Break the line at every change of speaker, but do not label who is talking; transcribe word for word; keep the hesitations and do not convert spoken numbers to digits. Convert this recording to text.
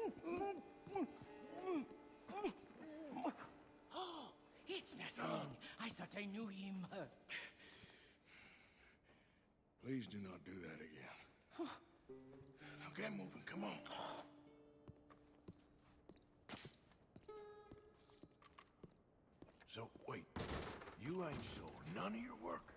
Oh, it's nothing. I thought I knew him.
Please do not do that again. Now get moving, come on. So, wait. You ain't sold none of your work?